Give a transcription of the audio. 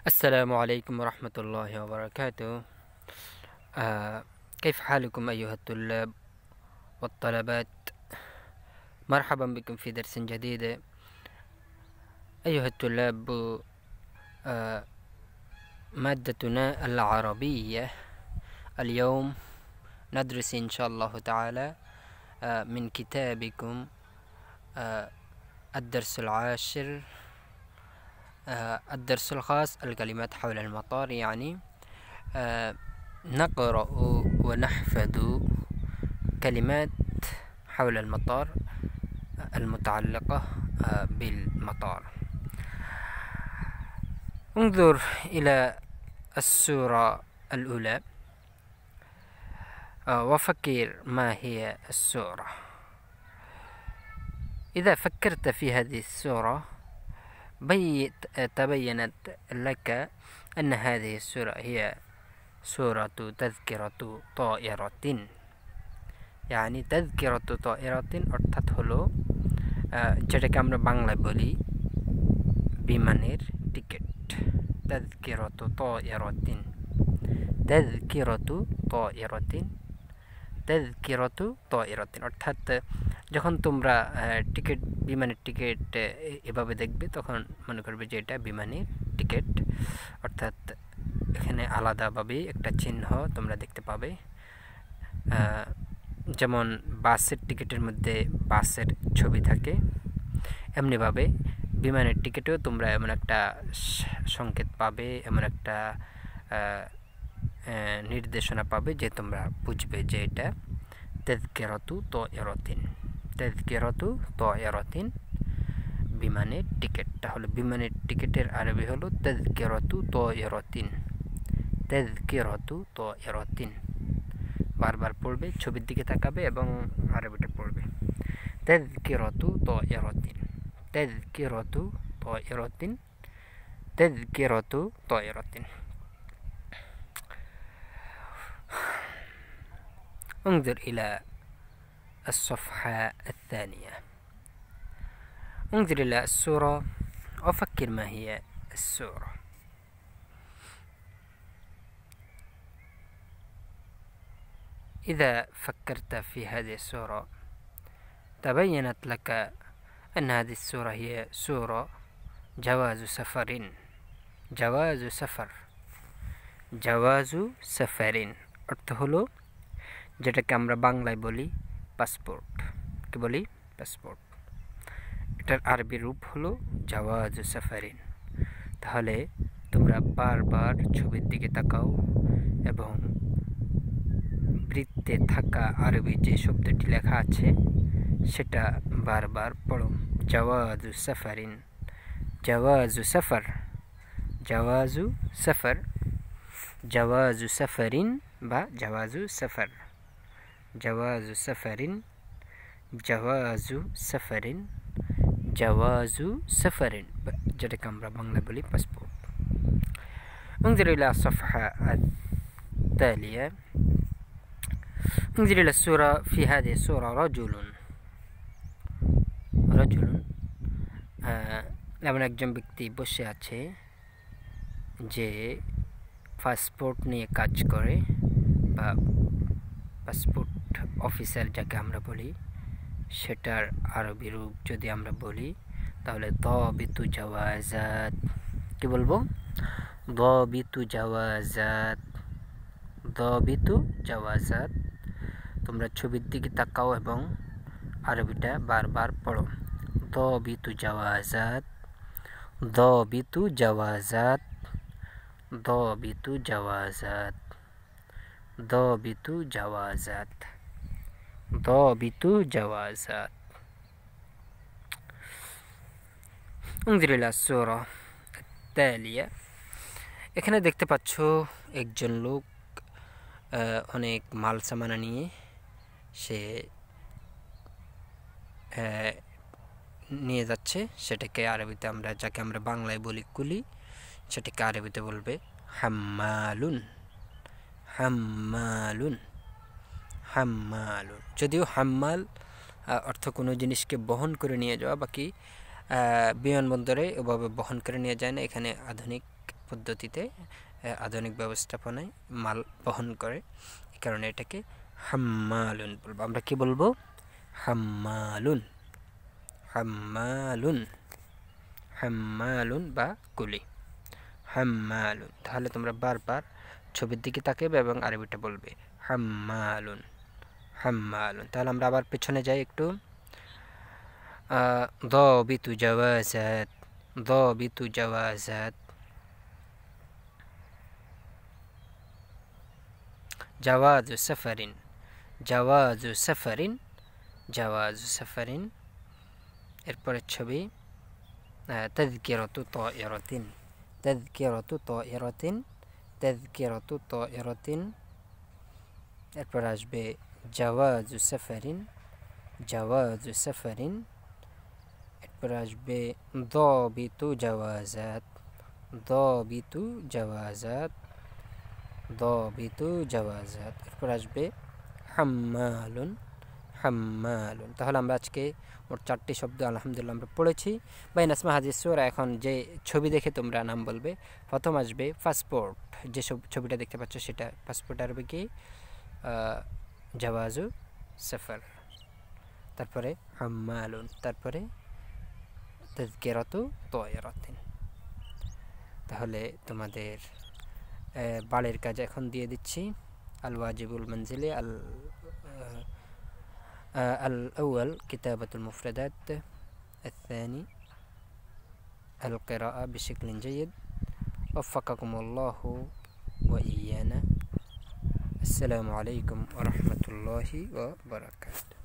السلام عليكم ورحمة الله وبركاته. كيف حالكم أيها الطلاب والطلبات؟ مرحبا بكم في درس جديد. أيها الطلاب، مادتنا العربية اليوم ندرس إن شاء الله تعالى من كتابكم الدرس العاشر، الدرس الخاص الكلمات حول المطار. يعني نقرأ ونحفظ كلمات حول المطار المتعلقة بالمطار. انظر إلى السورة الأولى وفكر ما هي السورة. إذا فكرت في هذه السورة تبينت لك أن هذه السورة هي سورة تذكرة طائرة। يعني تذكرة طائرة অর্থাৎ হলো যেটাকে আমরা বাংলায় বলি বিমানের টিকিট। تذكرة طائرة تذكرة طائرة تذكرة طائرة অর্থাৎ যখন তোমরা টিকিট বিমানের টিকিট এভাবে দেখবে তখন মনে করবে যে এটা বিমানের টিকিট। অর্থাৎ এখানে আলাদাভাবে একটা চিহ্ন তোমরা দেখতে পাবে, যেমন বাসের টিকিটের মধ্যে বাসের ছবি থাকে, এমনিভাবে বিমানের টিকিটেও তোমরা এমন একটা সংকেত পাবে, এমন একটা নির্দেশনা পাবে যে তোমরা বুঝবে যে এটা তেযকিরাতু তায়রাতিন। তেযকিরাতু তায়রাতিন বিমানের টিকিট। তাহলে বিমানের টিকিটের আরবি হলো তেযকিরাতু তায়রাতিন। তেযকিরাতু তায়রাতিন বারবার পড়বে, ছবির দিকে তাকাবে এবং আরবিটা পড়বে। তেযকিরাতু তায়রাতিন তেযকিরাতু তায়রাতিন তেযকিরাতু তায়রাতিন। انظر إلى الصفحة الثانية. انظر إلى السورة وفكر ما هي السورة. إذا فكرت في هذه السورة تبينت لك أن هذه السورة هي سورة جواز سفر। جواز سفر جواز سفر অর্থ হলো যেটাকে আমরা বাংলায় বলি পাসপোর্ট। কি বলি? পাসপোর্ট। এটার আরবি রূপ হলো জাওয়াজ সাফারিন। তাহলে তোমরা বারবার ছবির দিকে তাকাও এবং বৃত্তে থাকা আরবি যে শব্দটি লেখা আছে সেটা বারবার পড়ো। জাওয়াজু সাফারিন, জাওয়াজু সাফার, জাওয়াজু সাফার, জাওয়াজু সাফারিন বা জাওয়াজু সাফার, জাওয়াজু সাফারিন, জাওয়াজু সাফারিন, জাওয়াজু সাফারিন যেটাকে আমরা বাংলায় বলি পাসপোর্ট। انظر إلى الصفحة التالية. انظر إلى السورة. في هذه السورة رجل এমন একজন ব্যক্তি বসে আছে যে পাসপোর্ট নিয়ে কাজ করে বা পাসপোর্ট অফিসার যাকে আমরা বলি, সেটার আরবি রূপ যদি আমরা বলি তাহলে দাবিতু জাওয়াজাত। কি বলবো? দাবিতু জাওয়াজাত, দাবিতু জাওয়াজাত। তোমরা ছবির দিকে তাকাও এবং আরবিটা বারবার পড়ো। দাবিতু জাওয়াজাত, দাবিতু জাওয়াজাত, দাবিতু জাওয়াজাত, দাবিতু জাওয়াজাত, দাবিতু জাওয়াজাত। انظر إلى السورة التالية. এখানে দেখতে পাচ্ছ একজন লোক অনেক মাল সামানা নিয়ে সে নিয়ে যাচ্ছে। সেটাকে আরবিতে আমরা যাকে আমরা বাংলায় বলি কুলি, সেটাকে আরবিতে বলবে হাম্মালুন। হাম্মালুন, হাম্মালুন। যদিও হাম্মাল অর্থ কোনো জিনিসকে বহন করে নিয়ে যাওয়া, বাকি বিমানবন্দরে ওভাবে বহন করে নিয়ে যায় না। এখানে আধুনিক পদ্ধতিতে আধুনিক ব্যবস্থাপনায় মাল বহন করে, এই কারণে এটাকে হাম্মালুন বলবো। আমরা কি বলবো? হাম্মালুন, হাম্মালুন, হাম্মালুন বা কুলি, হাম্মালুন। তাহলে তোমরা বারবার ছবির দিকে তাকাবে এবং আরবিটা বলবে হাম্মালুন, হাম্মালুন। তাহলে আমরা আবার পেছনে যাই একটু। ضابط جوازات، ضابط جوازات، جواز سفر، جواز سفر، جواز سفر। এরপরের ছবি تذكرة طائرة، تذكرة طائرة، تذكرة طائرة। এরপর আসবে جواز سفر، جواز سفر। এরপর আসবে ضابط جوازات، ضابط جوازات، ضابط جوازات। এরপর আসবে হাম্মালুন, হাম্মালুন। তাহলে আমরা আজকে মোট 4টি শব্দ আলহামদুলিল্লাহ আমরা পড়েছি। বাইন আসমা হাজির সূরা। এখন যে ছবি দেখে তোমরা নাম বলবে। প্রথম আসবে পাসপোর্ট, যে ছবিটা দেখতে পাচ্ছ সেটা পাসপোর্ট, আরবি কি জাওয়াজু সফর। তারপরে হাম্মালুন, তারপরে তাযকিরাতু তায়রাতিন। তাহলে তোমাদের বাড়ির কাজ এখন দিয়ে দিচ্ছি। আল ওয়াজিবুল মনজিলি الأول كتابة المفردات، الثاني القراءة بشكل جيد. وفقكم الله وإيانا. السلام عليكم ورحمة الله وبركاته.